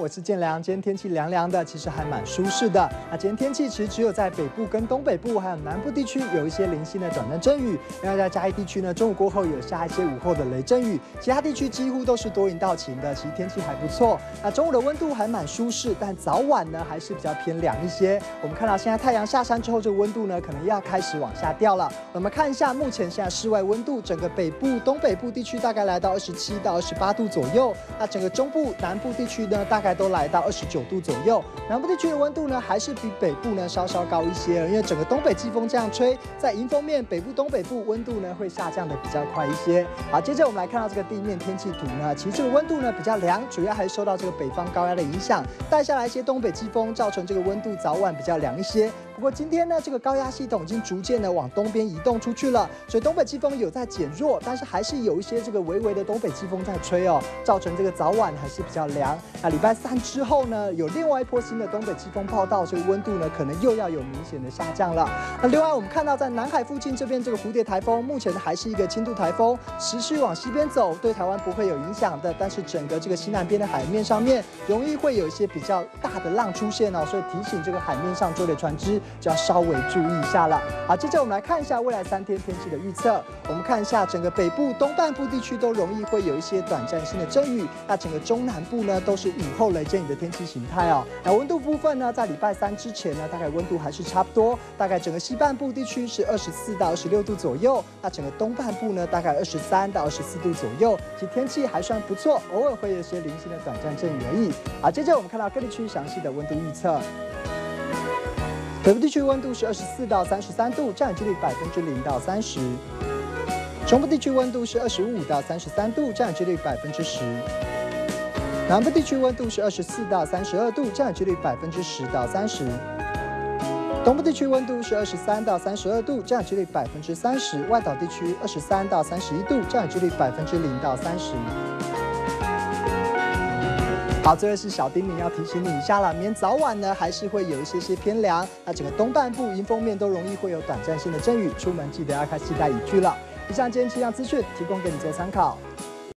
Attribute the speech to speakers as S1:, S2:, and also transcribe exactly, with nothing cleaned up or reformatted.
S1: 我是建良。今天天气凉凉的，其实还蛮舒适的。那今天天气其实只有在北部跟东北部还有南部地区有一些零星的短暂阵雨，另外在嘉义地区呢，中午过后有下一些午后的雷阵雨，其他地区几乎都是多云到晴的，其实天气还不错。那中午的温度还蛮舒适，但早晚呢还是比较偏凉一些。我们看到现在太阳下山之后，这个温度呢可能要开始往下掉了。我们看一下目前现在室外温度，整个北部、东北部地区大概来到二十七到二十八度左右，那整个中部、南部地区呢大概都来到二十九度左右。南部地区的温度呢还是比北部呢稍稍高一些，因为整个东北季风这样吹，在迎风面北部、东北部温度呢会下降的比较快一些。好，接着我们来看到这个地面天气图呢，其实这个温度呢比较凉，主要还是受到这个北方高压的影响，带下来一些东北季风，造成这个温度早晚比较凉一些。不过今天呢，这个高压系统已经逐渐的往东边移动出去了，所以东北季风有在减弱，但是还是有一些这个微微的东北季风在吹哦，造成这个早晚还是比较凉。那礼拜三之后呢，有另外一波新的东北季风报道，这个温度呢可能又要有明显的下降了。那另外我们看到在南海附近这边这个蝴蝶台风，目前还是一个轻度台风，持续往西边走，对台湾不会有影响的，但是整个这个西南边的海面上面容易会有一些比较大的浪出现哦，所以提醒这个海面上作业的船只就要稍微注意一下了。好，接着我们来看一下未来三天天气的预测。我们看一下整个北部、东半部地区都容易会有一些短暂性的阵雨，那整个中南部呢都是午后雷阵雨的天气形态哦。那温度部分呢，在礼拜三之前呢，大概温度还是差不多，大概整个西半部地区是二十四到二十六度左右，那整个东半部呢大概二十三到二十四度左右，其实天气还算不错，偶尔会有一些零星的短暂阵雨而已。好，接着我们看到各地区详细的温度预测。北部地区温度是二十四到三十三度，降雨几率百分之零到三十。中部地区温度是二十五到三十三度，降雨几率百分之十。南部地区温度是二十四到三十二度，降雨几率百分之十到三十。东部地区温度是二十三到三十二度，降雨几率百分之三十。外岛地区二十三到三十一度，降雨几率百分之零到三十。好，最后是小叮咛要提醒你一下了，明天早晚呢还是会有一些些偏凉，那整个东半部迎风面都容易会有短暂性的阵雨，出门记得要开携带雨具了。以上今天气象资讯提供给你做参考。